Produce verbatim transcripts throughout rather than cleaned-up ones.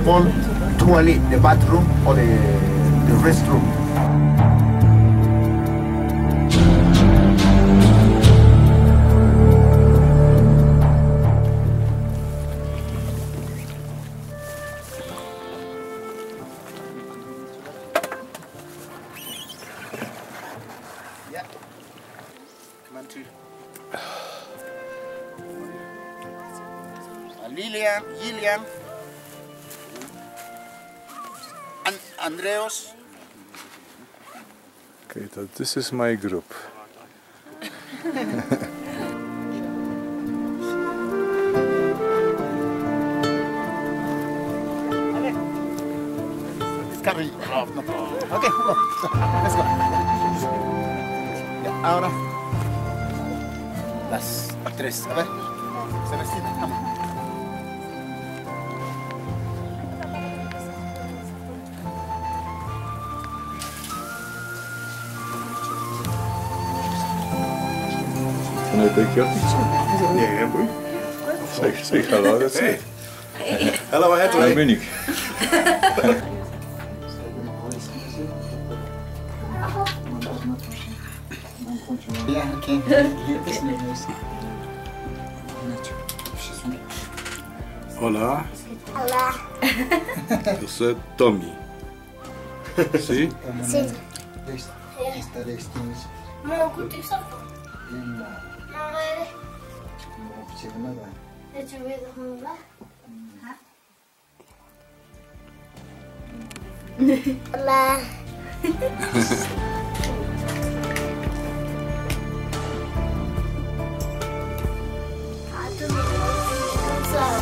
small toilet, the bathroom or the, the restroom. Yeah. Come on, too. Lilian, Gillian, and Andreas. Okay, so this is my group. Okay, go. Let's go. Ya, ahora las tres. A ver, Celestina, vamos. Can I take your picture? Yeah, boy. Say, say hello, that's it. Hello, I'm Munich. Yeah, okay. Hola, Hola. yo soy Tommy. ¿Sí? Sí. Estaré Mau kuti sapa? Mama ini. Ya coba dulu lah. Hola. Aduh, susah.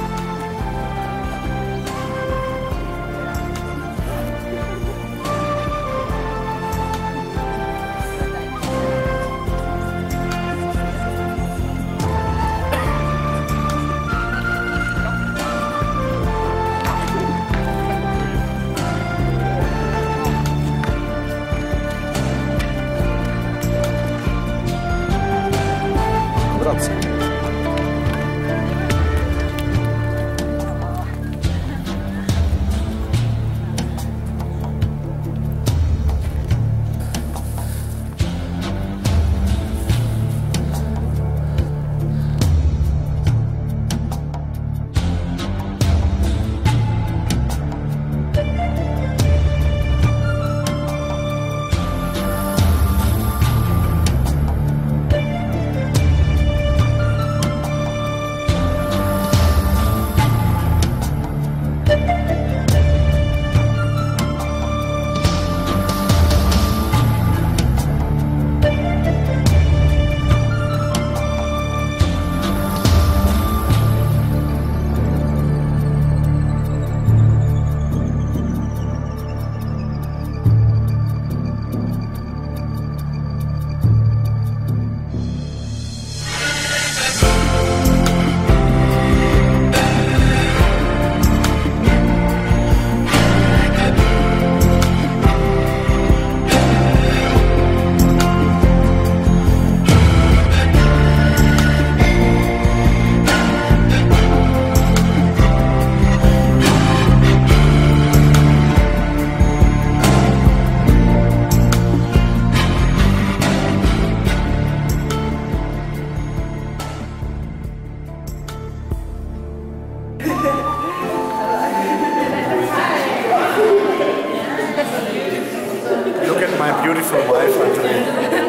Look at my beautiful wife, Andrea.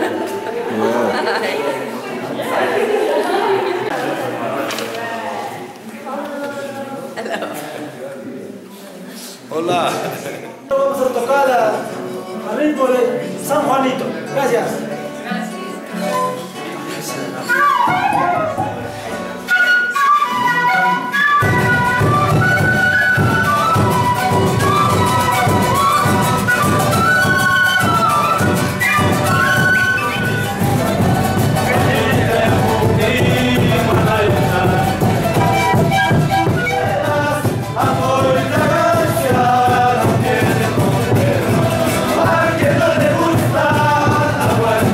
Hello. Hola. Vamos a tocar al ritmo de San Juanito. Gracias. Bueno.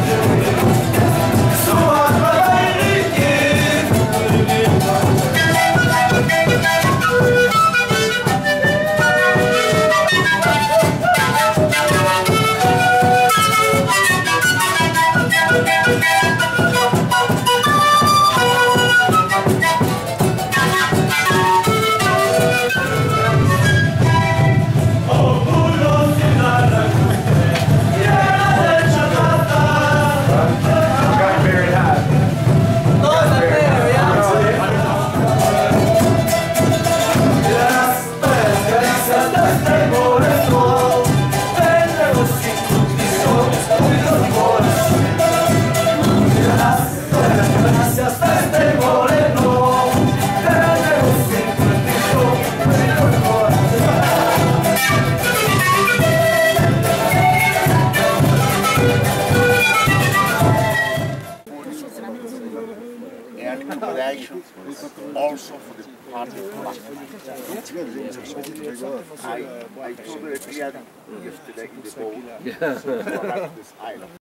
and accommodation, also for the party club. I, I told her yesterday in the boat about this island.